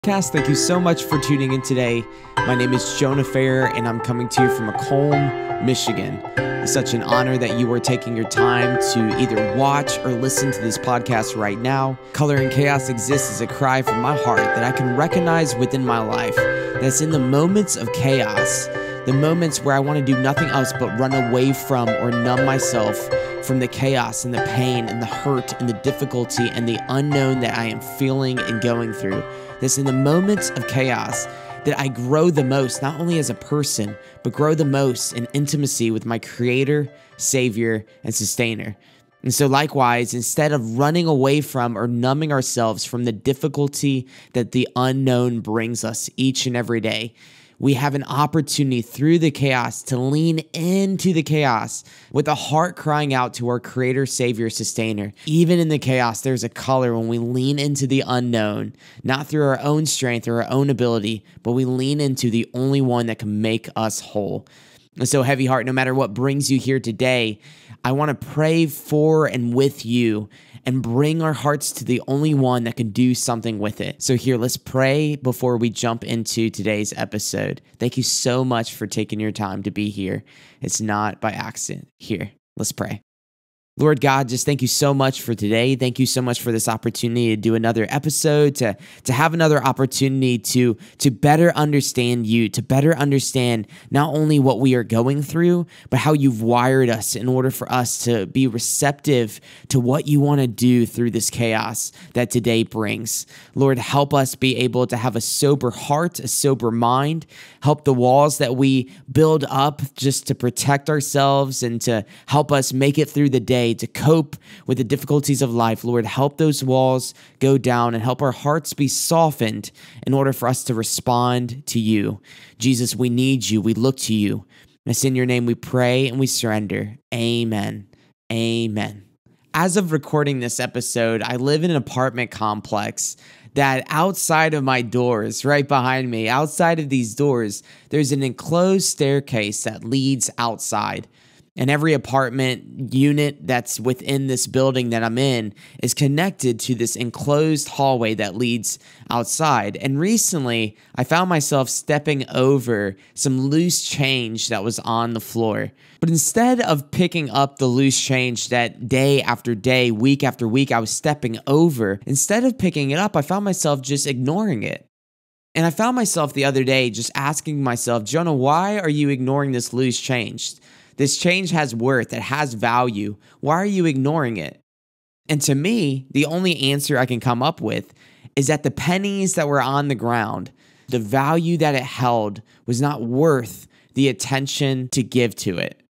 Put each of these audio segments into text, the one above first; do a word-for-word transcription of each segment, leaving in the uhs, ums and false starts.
Cast, thank you so much for tuning in today. My name is Jonah Fair, and I'm coming to you from Macomb, Michigan. It's such an honor that you are taking your time to either watch or listen to this podcast right now. Color and Chaos exists as a cry from my heart that I can recognize within my life. That's in the moments of chaos, the moments where I want to do nothing else but run away from or numb myself from the chaos and the pain and the hurt and the difficulty and the unknown that I am feeling and going through. This in the moments of chaos that I grow the most, not only as a person, but grow the most in intimacy with my Creator, Savior, and Sustainer. And so likewise, instead of running away from or numbing ourselves from the difficulty that the unknown brings us each and every day, we have an opportunity through the chaos to lean into the chaos with a heart crying out to our Creator, Savior, Sustainer. Even in the chaos, there's a color when we lean into the unknown, not through our own strength or our own ability, but we lean into the only one that can make us whole. And so, Heavy Heart, no matter what brings you here today, I want to pray for and with you and bring our hearts to the only one that can do something with it. So here, let's pray before we jump into today's episode. Thank you so much for taking your time to be here. It's not by accident. Here, let's pray. Lord God, just thank you so much for today. Thank you so much for this opportunity to do another episode, to, to have another opportunity to, to better understand you, to better understand not only what we are going through, but how you've wired us in order for us to be receptive to what you want to do through this chaos that today brings. Lord, help us be able to have a sober heart, a sober mind. Help the walls that we build up just to protect ourselves and to help us make it through the day, to cope with the difficulties of life. Lord, help those walls go down and help our hearts be softened in order for us to respond to you. Jesus, we need you. We look to you. It's in your name we pray and we surrender. Amen. Amen. As of recording this episode, I live in an apartment complex that outside of my doors, right behind me, outside of these doors, there's an enclosed staircase that leads outside. And every apartment unit that's within this building that I'm in is connected to this enclosed hallway that leads outside. And recently, I found myself stepping over some loose change that was on the floor. But instead of picking up the loose change that day after day, week after week, I was stepping over, instead of picking it up, I found myself just ignoring it. And I found myself the other day just asking myself, Jonah, why are you ignoring this loose change? This change has worth, it has value. Why are you ignoring it? And to me, the only answer I can come up with is that the pennies that were on the ground, the value that it held was not worth the attention to give to it.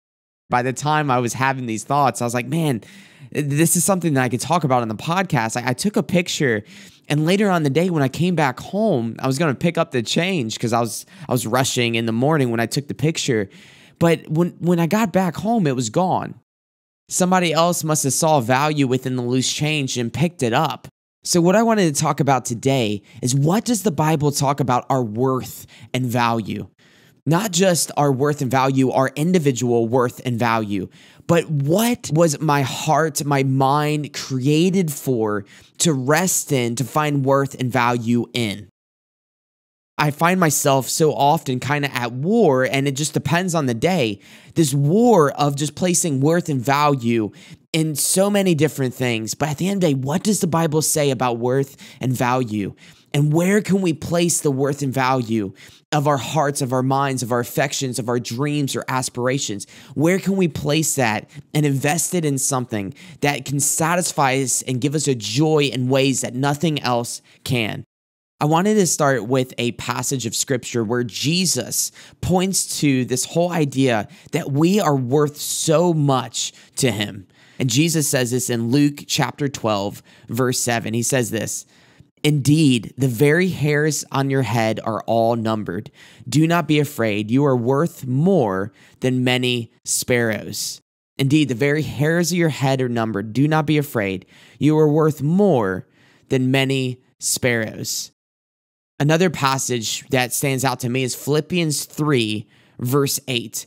By the time I was having these thoughts, I was like, man, this is something that I could talk about on the podcast. I, I took a picture, and later on the day when I came back home, I was going to pick up the change because I was I was rushing in the morning when I took the picture. But when, when I got back home, it was gone. Somebody else must have saw value within the loose change and picked it up. So what I wanted to talk about today is, what does the Bible talk about our worth and value? Not just our worth and value, our individual worth and value, but what was my heart, my mind created for, to rest in, to find worth and value in? I find myself so often kind of at war, and it just depends on the day. This war of just placing worth and value in so many different things. But at the end of the day, what does the Bible say about worth and value? And where can we place the worth and value of our hearts, of our minds, of our affections, of our dreams or aspirations? Where can we place that and invest it in something that can satisfy us and give us a joy in ways that nothing else can? I wanted to start with a passage of scripture where Jesus points to this whole idea that we are worth so much to him. And Jesus says this in Luke chapter twelve, verse seven. He says this, "Indeed, the very hairs on your head are all numbered. Do not be afraid. You are worth more than many sparrows." Indeed, the very hairs of your head are numbered. Do not be afraid. You are worth more than many sparrows. Another passage that stands out to me is Philippians three, verse eight.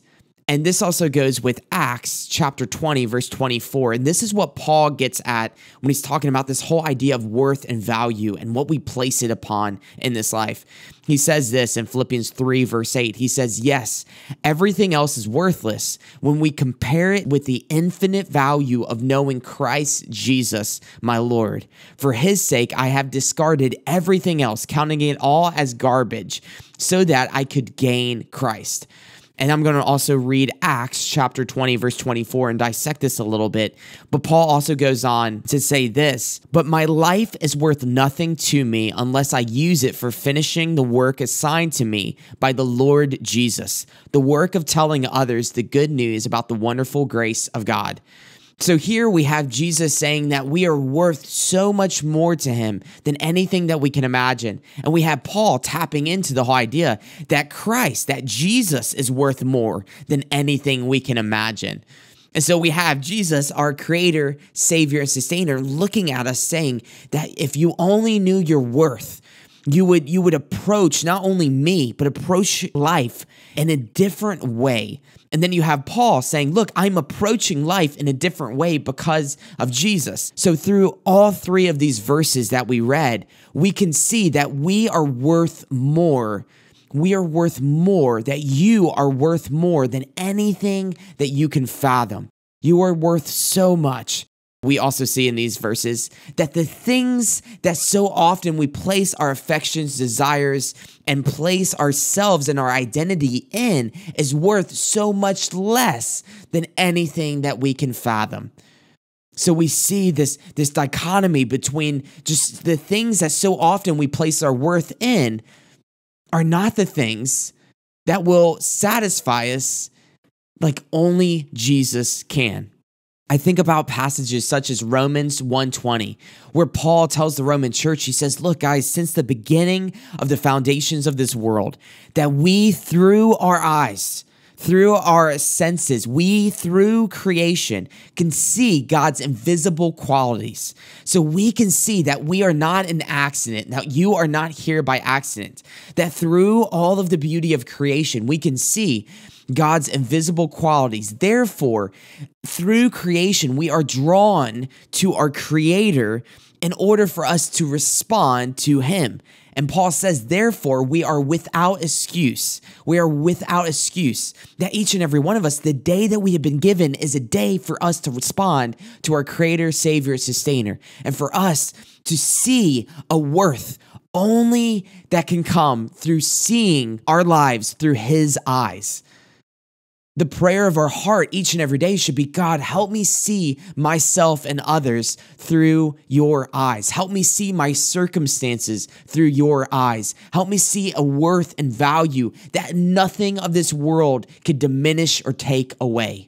And this also goes with Acts chapter twenty, verse twenty-four. And this is what Paul gets at when he's talking about this whole idea of worth and value and what we place it upon in this life. He says this in Philippians three, verse eight. He says, yes, everything else is worthless when we compare it with the infinite value of knowing Christ Jesus, my Lord. For his sake, I have discarded everything else, counting it all as garbage, so that I could gain Christ. And I'm going to also read Acts chapter twenty, verse twenty-four and dissect this a little bit. But Paul also goes on to say this, but my life is worth nothing to me unless I use it for finishing the work assigned to me by the Lord Jesus, the work of telling others the good news about the wonderful grace of God. So here we have Jesus saying that we are worth so much more to him than anything that we can imagine. And we have Paul tapping into the whole idea that Christ, that Jesus is worth more than anything we can imagine. And so we have Jesus, our creator, savior, and sustainer, looking at us saying that if you only knew your worth, you would, you would approach not only me, but approach life in a different way. And then you have Paul saying, look, I'm approaching life in a different way because of Jesus. So through all three of these verses that we read, we can see that we are worth more. We are worth more, that you are worth more than anything that you can fathom. You are worth so much. We also see in these verses that the things that so often we place our affections, desires, and place ourselves and our identity in is worth so much less than anything that we can fathom. So we see this, this dichotomy between just the things that so often we place our worth in are not the things that will satisfy us like only Jesus can. I think about passages such as Romans one twenty, where Paul tells the Roman church, he says, look, guys, since the beginning of the foundations of this world, that we through our eyes, through our senses, we through creation can see God's invisible qualities. So we can see that we are not an accident, that you are not here by accident, that through all of the beauty of creation, we can see God's invisible qualities. Therefore, through creation, we are drawn to our Creator in order for us to respond to Him. And Paul says, therefore, we are without excuse. We are without excuse. That each and every one of us, the day that we have been given is a day for us to respond to our Creator, Savior, Sustainer. And for us to see a worth only that can come through seeing our lives through His eyes. The prayer of our heart each and every day should be, God, help me see myself and others through your eyes. Help me see my circumstances through your eyes. Help me see a worth and value that nothing of this world could diminish or take away.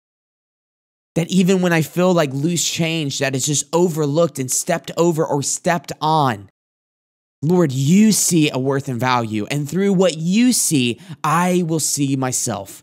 That even when I feel like loose change that is just overlooked and stepped over or stepped on, Lord, you see a worth and value. And through what you see, I will see myself.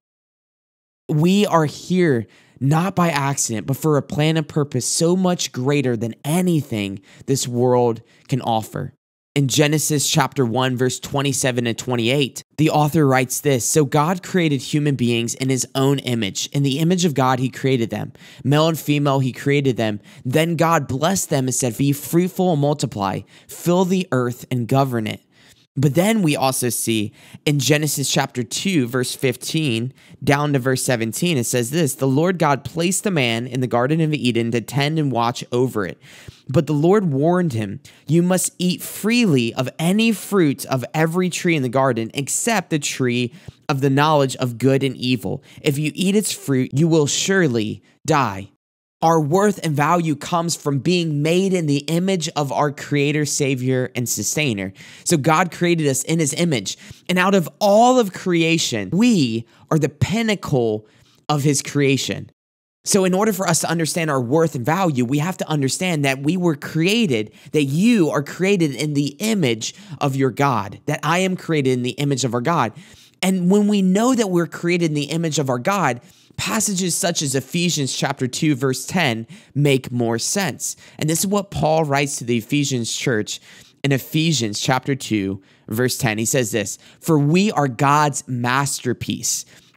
We are here not by accident, but for a plan and purpose so much greater than anything this world can offer. In Genesis chapter one, verse twenty-seven and twenty-eight, the author writes this, so God created human beings in His own image. In the image of God, He created them. Male and female, He created them. Then God blessed them and said, be fruitful and multiply, fill the earth and govern it. But then we also see in Genesis chapter two, verse fifteen, down to verse seventeen, it says this, the Lord God placed the man in the Garden of Eden to tend and watch over it. But the Lord warned him, you must eat freely of any fruit of every tree in the garden, except the tree of the knowledge of good and evil. If you eat its fruit, you will surely die. Our worth and value comes from being made in the image of our Creator, Savior, and Sustainer. So God created us in His image. And out of all of creation, we are the pinnacle of His creation. So in order for us to understand our worth and value, we have to understand that we were created, that you are created in the image of your God, that I am created in the image of our God. And when we know that we're created in the image of our God, passages such as Ephesians chapter two, verse ten make more sense. And this is what Paul writes to the Ephesians church in Ephesians chapter two, verse ten. He says this, for we are God's masterpiece,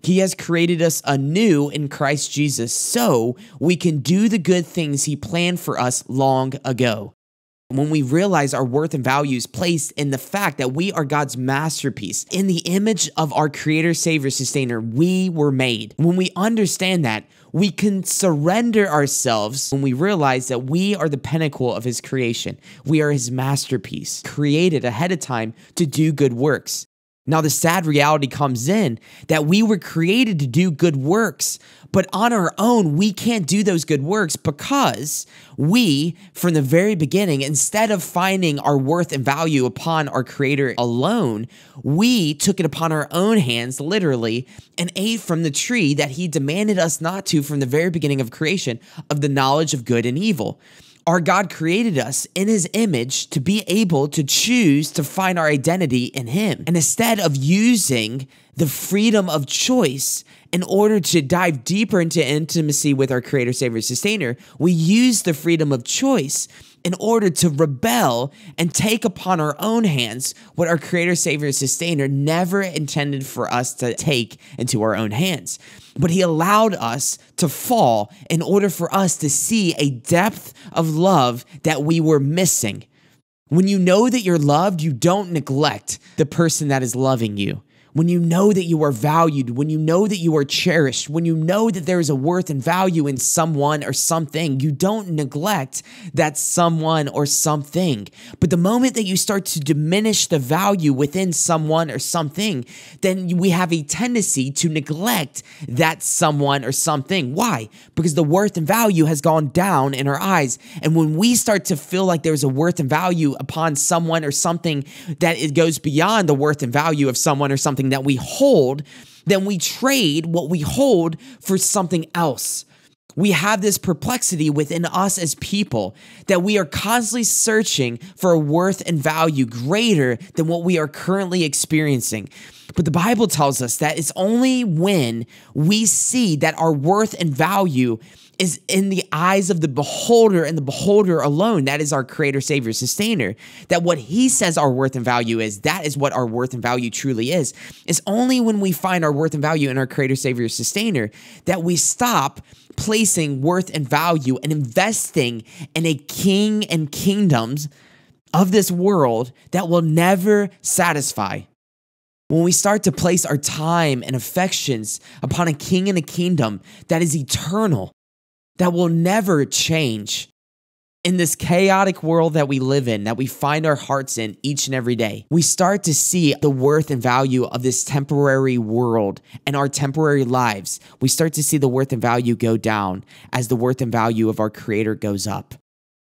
He has created us anew in Christ Jesus so we can do the good things he planned for us long ago. When we realize our worth and value is placed in the fact that we are God's masterpiece, in the image of our Creator, Savior, Sustainer, we were made. When we understand that, we can surrender ourselves when we realize that we are the pinnacle of his creation. We are his masterpiece, created ahead of time to do good works. Now, the sad reality comes in that we were created to do good works, but on our own, we can't do those good works because we, from the very beginning, instead of finding our worth and value upon our Creator alone, we took it upon our own hands, literally, and ate from the tree that he demanded us not to from the very beginning of creation, of the knowledge of good and evil. Our God created us in his image to be able to choose to find our identity in him. And instead of using the freedom of choice in order to dive deeper into intimacy with our Creator, Savior, Sustainer, we use the freedom of choice in order to rebel and take upon our own hands what our Creator, Savior, Sustainer never intended for us to take into our own hands. But he allowed us to fall in order for us to see a depth of love that we were missing. When you know that you're loved, you don't neglect the person that is loving you. When you know that you are valued, when you know that you are cherished, when you know that there is a worth and value in someone or something, you don't neglect that someone or something. But the moment that you start to diminish the value within someone or something, then we have a tendency to neglect that someone or something. Why? Because the worth and value has gone down in our eyes. And when we start to feel like there's a worth and value upon someone or something that it goes beyond the worth and value of someone or something that we hold, then we trade what we hold for something else. We have this perplexity within us as people that we are constantly searching for a worth and value greater than what we are currently experiencing. But the Bible tells us that it's only when we see that our worth and value is in the eyes of the beholder and the beholder alone, that is our Creator, Savior, Sustainer, that what he says our worth and value is, that is what our worth and value truly is. It's only when we find our worth and value in our Creator, Savior, Sustainer that we stop placing worth and value and investing in a king and kingdoms of this world that will never satisfy. When we start to place our time and affections upon a king and a kingdom that is eternal, that will never change, in this chaotic world that we live in, that we find our hearts in each and every day, we start to see the worth and value of this temporary world and our temporary lives. We start to see the worth and value go down as the worth and value of our Creator goes up.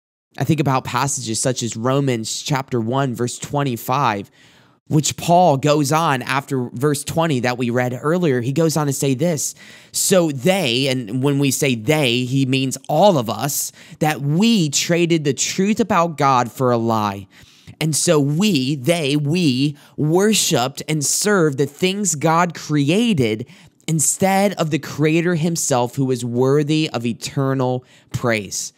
I think about passages such as Romans chapter one, verse twenty-five, which Paul goes on after verse twenty that we read earlier. He goes on to say this: so they, and when we say they, he means all of us, that we traded the truth about God for a lie. And so we, they, we worshiped and served the things God created instead of the Creator himself, who is worthy of eternal praise.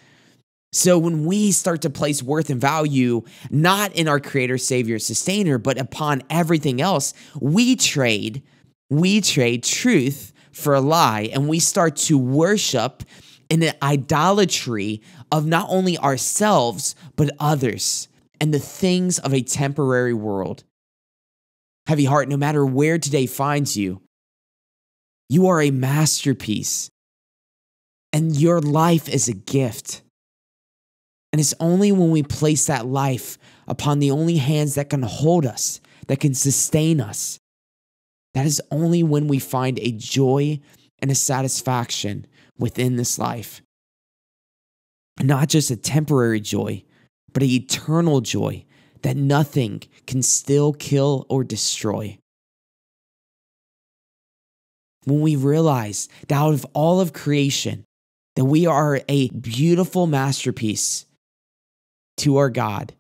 So when we start to place worth and value not in our Creator, Savior, Sustainer, but upon everything else, we trade, we trade truth for a lie, and we start to worship in an idolatry of not only ourselves, but others and the things of a temporary world. Heavy heart, no matter where today finds you, you are a masterpiece, and your life is a gift. And it's only when we place that life upon the only hands that can hold us, that can sustain us, that is only when we find a joy and a satisfaction within this life. And not just a temporary joy, but an eternal joy that nothing can still kill or destroy. When we realize that out of all of creation, that we are a beautiful masterpiece to our God,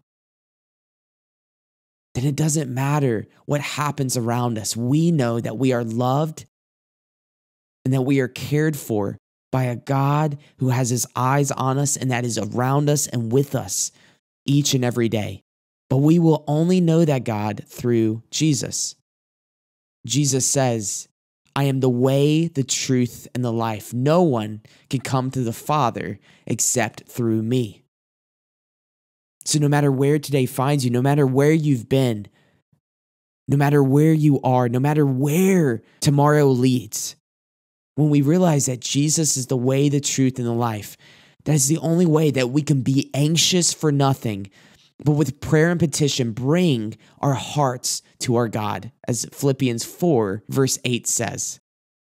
then it doesn't matter what happens around us. We know that we are loved and that we are cared for by a God who has his eyes on us and that is around us and with us each and every day. But we will only know that God through Jesus. Jesus says, I am the way, the truth, and the life. No one can come to the Father except through me. So no matter where today finds you, no matter where you've been, no matter where you are, no matter where tomorrow leads, when we realize that Jesus is the way, the truth, and the life, that is the only way that we can be anxious for nothing, but with prayer and petition, bring our hearts to our God, as Philippians four, verse eight says.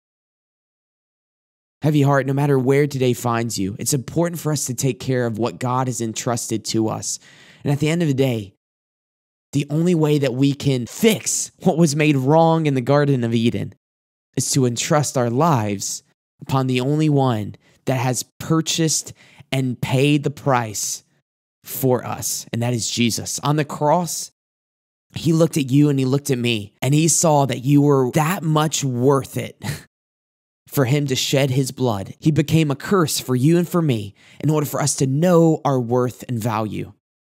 Heavy heart, no matter where today finds you, it's important for us to take care of what God has entrusted to us. And at the end of the day, the only way that we can fix what was made wrong in the Garden of Eden is to entrust our lives upon the only one that has purchased and paid the price for us, and that is Jesus. On the cross, he looked at you and he looked at me, and he saw that you were that much worth it for him to shed his blood. He became a curse for you and for me in order for us to know our worth and value.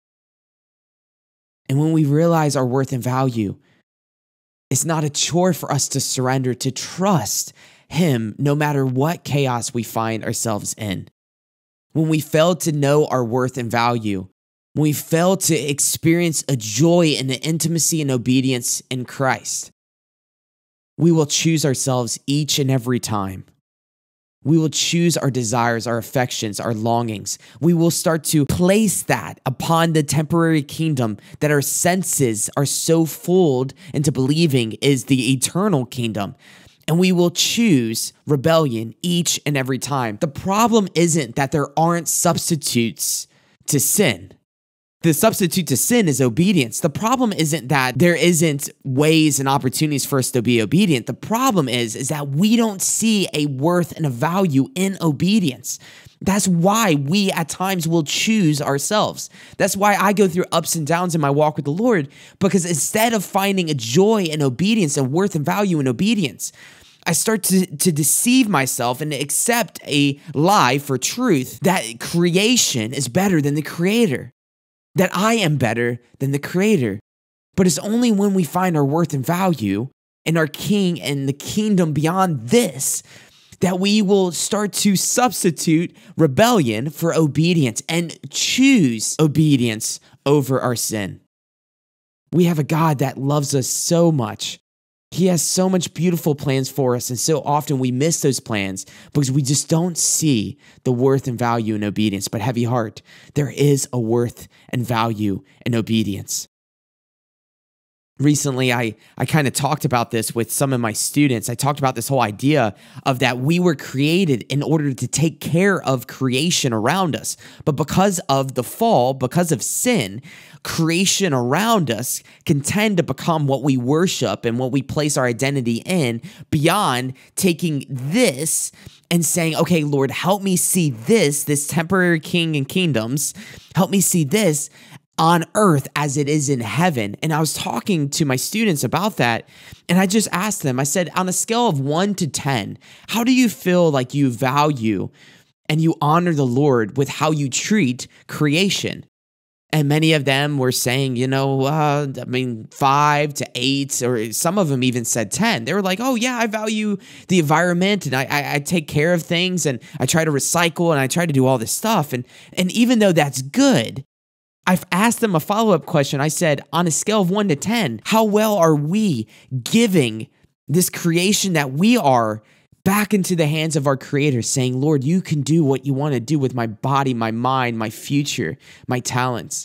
And when we realize our worth and value, it's not a chore for us to surrender, to trust him no matter what chaos we find ourselves in. When we fail to know our worth and value, when we fail to experience a joy and an intimacy and obedience in Christ, we will choose ourselves each and every time. We will choose our desires, our affections, our longings. We will start to place that upon the temporary kingdom that our senses are so fooled into believing is the eternal kingdom. And we will choose rebellion each and every time. The problem isn't that there aren't substitutes to sin. The substitute to sin is obedience. The problem isn't that there isn't ways and opportunities for us to be obedient. The problem is, is that we don't see a worth and a value in obedience. That's why we at times will choose ourselves. That's why I go through ups and downs in my walk with the Lord, because instead of finding a joy in obedience and worth and value in obedience, I start to, to deceive myself and to accept a lie for truth that creation is better than the Creator, that I am better than the Creator. But it's only when we find our worth and value in our King and the kingdom beyond this that we will start to substitute rebellion for obedience and choose obedience over our sin. We have a God that loves us so much. He has so much beautiful plans for us, and so often we miss those plans because we just don't see the worth and value in obedience. But heavy heart, there is a worth and value in obedience. Recently, I, I kind of talked about this with some of my students. I talked about this whole idea of that we were created in order to take care of creation around us. But because of the fall, because of sin, creation around us can tend to become what we worship and what we place our identity in, beyond taking this and saying, okay, Lord, help me see this, this temporary king and kingdoms, help me see this on earth as it is in heaven. And I was talking to my students about that, and I just asked them, I said, on a scale of one to ten, how do you feel like you value and you honor the Lord with how you treat creation? And many of them were saying, you know, uh, I mean, five to eight, or some of them even said ten. They were like, oh yeah, I value the environment, and I, I, I take care of things, and I try to recycle, and I try to do all this stuff. And, and even though that's good, I've asked them a follow-up question. I said, on a scale of one to ten, how well are we giving this creation that we are back into the hands of our Creator, saying, Lord, you can do what you want to do with my body, my mind, my future, my talents.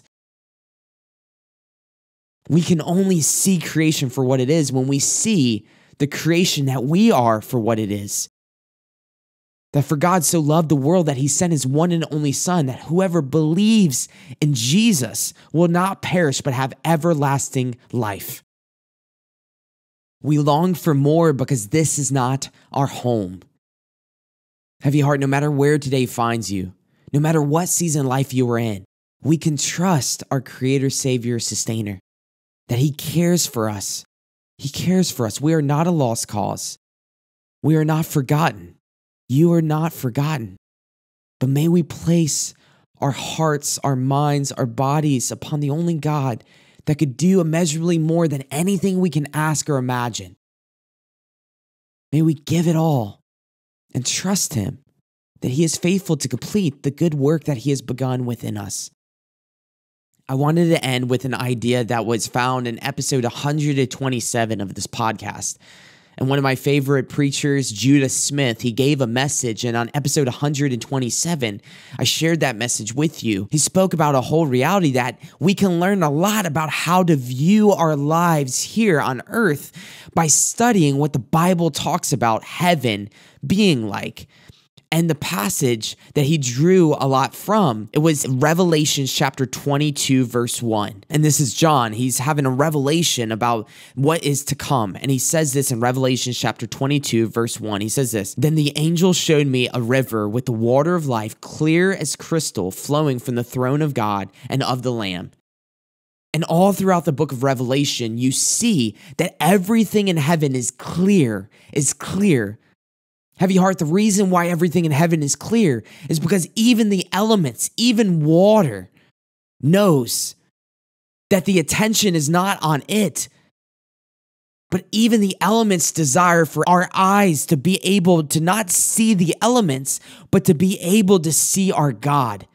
We can only see creation for what it is when we see the creation that we are for what it is. That for God so loved the world that he sent his one and only Son, that whoever believes in Jesus will not perish but have everlasting life. We long for more because this is not our home. Heavy heart, no matter where today finds you, no matter what season of life you are in, we can trust our Creator, Savior, Sustainer, that he cares for us. He cares for us. We are not a lost cause. We are not forgotten. You are not forgotten. But may we place our hearts, our minds, our bodies upon the only God that could do immeasurably more than anything we can ask or imagine. May we give it all and trust him that he is faithful to complete the good work that he has begun within us. I wanted to end with an idea that was found in episode one hundred twenty-seven of this podcast. And one of my favorite preachers, Judah Smith, he gave a message, and on episode one hundred twenty-seven, I shared that message with you. He spoke about a whole reality that we can learn a lot about how to view our lives here on earth by studying what the Bible talks about heaven being like. And the passage that he drew a lot from, it was Revelation chapter twenty-two, verse one. And this is John. He's having a revelation about what is to come. And he says this in Revelation chapter twenty-two, verse one. He says this, "Then the angel showed me a river with the water of life, clear as crystal, flowing from the throne of God and of the Lamb." And all throughout the book of Revelation, you see that everything in heaven is clear, is clear. Heavy heart, the reason why everything in heaven is clear is because even the elements, even water, knows that the attention is not on it. But even the elements desire for our eyes to be able to not see the elements, but to be able to see our God.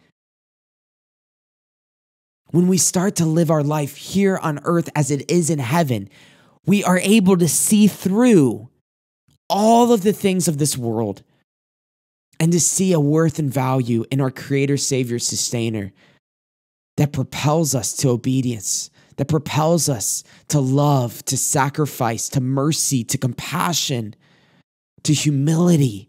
When we start to live our life here on earth as it is in heaven, we are able to see through all of the things of this world and to see a worth and value in our Creator, Savior, Sustainer that propels us to obedience, that propels us to love, to sacrifice, to mercy, to compassion, to humility.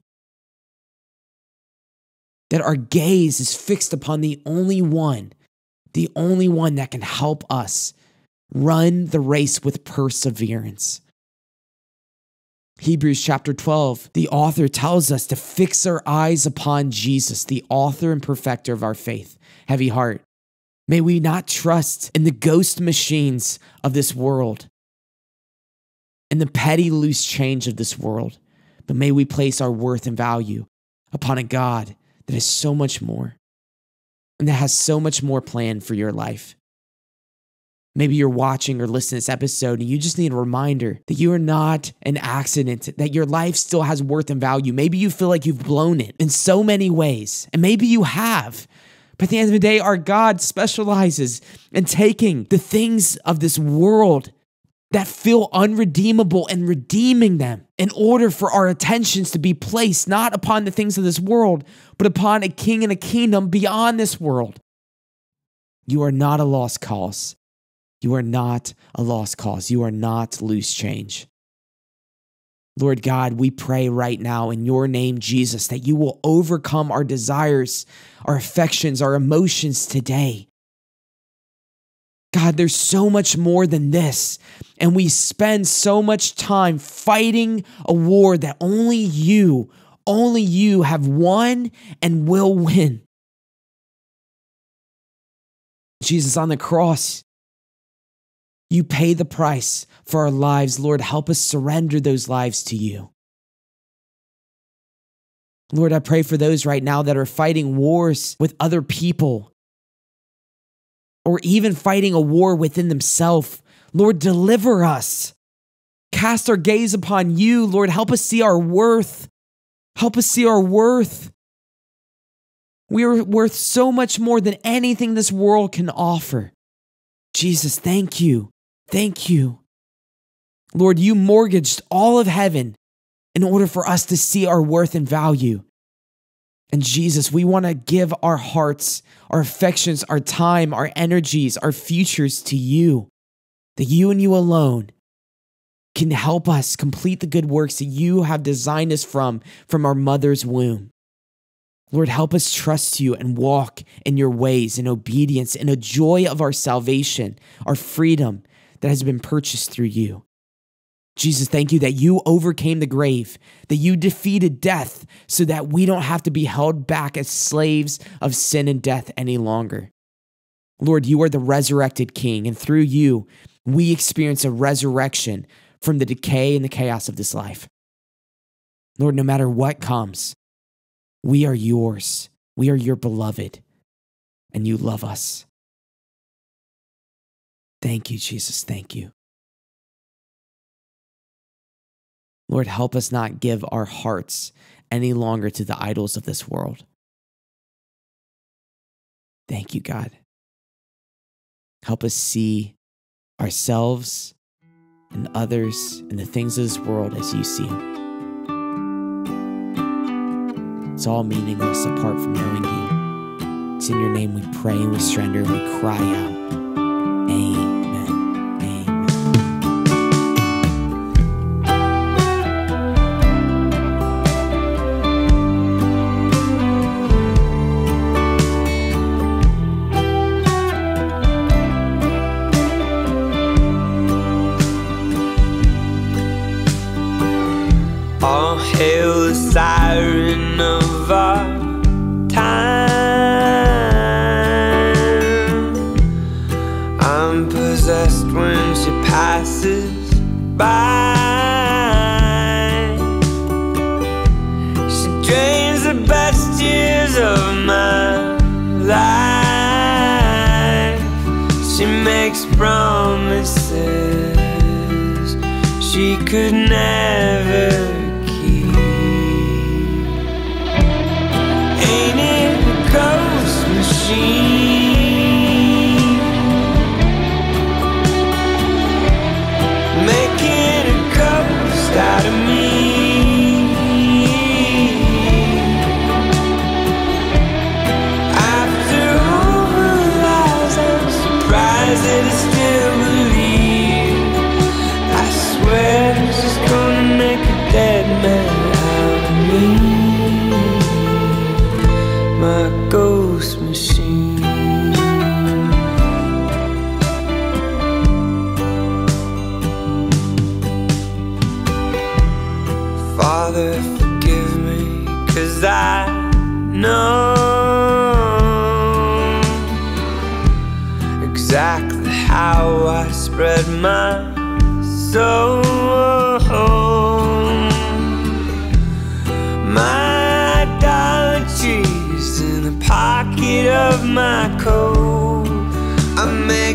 That our gaze is fixed upon the only one, the only one that can help us run the race with perseverance. Hebrews chapter twelve, the author tells us to fix our eyes upon Jesus, the author and perfecter of our faith. Heavy heart, may we not trust in the ghost machines of this world, in the petty loose change of this world, but may we place our worth and value upon a God that is so much more and that has so much more planned for your life. Maybe you're watching or listening to this episode and you just need a reminder that you are not an accident, that your life still has worth and value. Maybe you feel like you've blown it in so many ways, and maybe you have. But at the end of the day, our God specializes in taking the things of this world that feel unredeemable and redeeming them in order for our attentions to be placed not upon the things of this world, but upon a king and a kingdom beyond this world. You are not a lost cause. You are not a lost cause. You are not loose change. Lord God, we pray right now in your name, Jesus, that you will overcome our desires, our affections, our emotions today. God, there's so much more than this, and we spend so much time fighting a war that only you, only you have won and will win. Jesus, on the cross, you pay the price for our lives. Lord, help us surrender those lives to you. Lord, I pray for those right now that are fighting wars with other people or even fighting a war within themselves. Lord, deliver us. Cast our gaze upon you. Lord, help us see our worth. Help us see our worth. We are worth so much more than anything this world can offer. Jesus, thank you. Thank you. Lord, you mortgaged all of heaven in order for us to see our worth and value. And Jesus, we want to give our hearts, our affections, our time, our energies, our futures to you, that you and you alone can help us complete the good works that you have designed us from, from our mother's womb. Lord, help us trust you and walk in your ways in obedience, in a joy of our salvation, our freedom that has been purchased through you. Jesus, thank you that you overcame the grave, that you defeated death so that we don't have to be held back as slaves of sin and death any longer. Lord, you are the resurrected King, and through you, we experience a resurrection from the decay and the chaos of this life. Lord, no matter what comes, we are yours. We are your beloved, and you love us. Thank you, Jesus. Thank you. Lord, help us not give our hearts any longer to the idols of this world. Thank you, God. Help us see ourselves and others and the things of this world as you see them. It's all meaningless apart from knowing you. It's in your name we pray and we surrender and we cry out. Amen. All hail the siren of our time. I'm possessed when she passes by. She drains the best years of my life. She makes promises she could never. Making a ghost out of me. After all the lies, I'm surprised that I still believe. I swear she's gonna make a dead man out of me. My ghost machine. Father, forgive me, 'cause I know exactly how I spread my soul. My idolatry's in the pocket of my coat. I make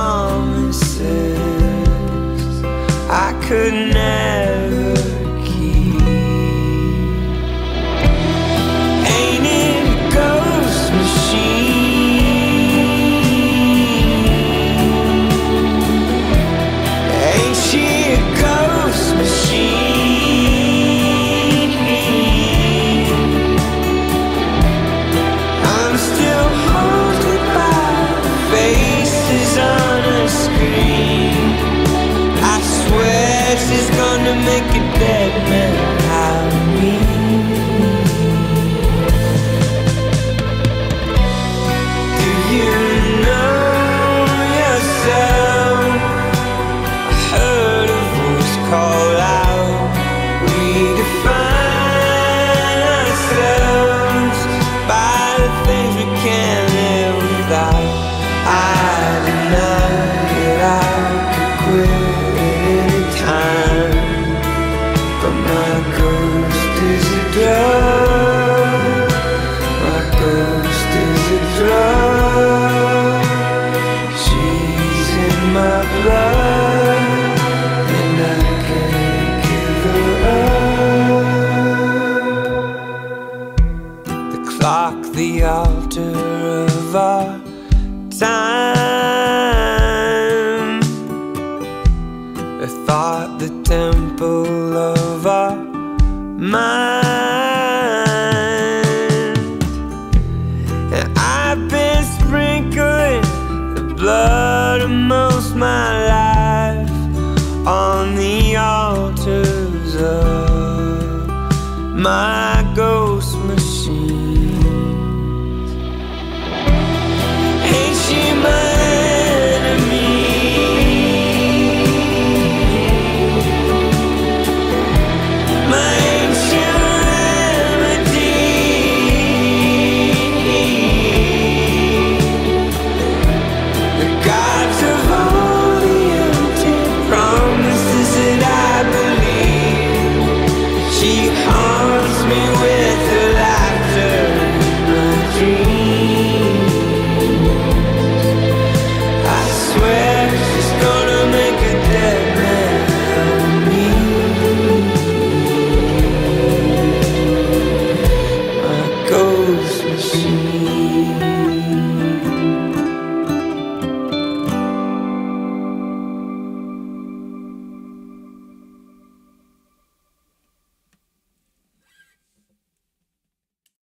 promises I could never. She's gonna make a dead man out of me. Do you know yourself? I heard a voice call out. We define ourselves by the things we can't live without. I deny that I could quit. My ghost is a drug. My ghost is a drug. She's in my blood, and I can't give her up. The clock, the altar of our time. The thought, the temple of our mind. And I've been sprinkling the blood of most my life on the altars of my ghost.